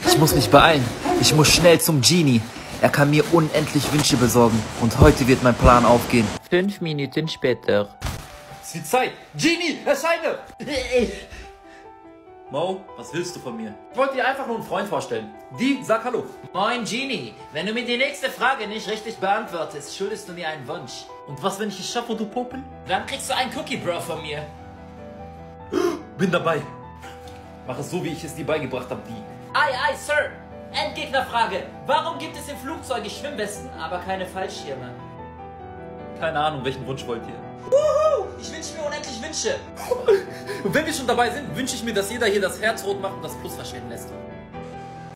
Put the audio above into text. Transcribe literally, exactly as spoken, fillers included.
Ich muss mich beeilen. Ich muss schnell zum Genie. Er kann mir unendlich Wünsche besorgen. Und heute wird mein Plan aufgehen. Fünf Minuten später. Es wird Zeit. Genie, erscheine! Mo, was willst du von mir? Ich wollte dir einfach nur einen Freund vorstellen. Die, sag Hallo. Moin Genie, wenn du mir die nächste Frage nicht richtig beantwortest, schuldest du mir einen Wunsch. Und was, wenn ich es schaffe, du Popel? Dann kriegst du einen Cookie Bro von mir. Bin dabei. Mach es so, wie ich es dir beigebracht habe, die. Ei, ei, Sir. Endgegnerfrage. Warum gibt es im Flugzeug Schwimmwesten, aber keine Fallschirme? Keine Ahnung, welchen Wunsch wollt ihr? Wuhu! Ich wünsche mir unendlich Wünsche. Und wenn wir schon dabei sind, wünsche ich mir, dass jeder hier das Herz rot macht und das Plus verschwinden lässt.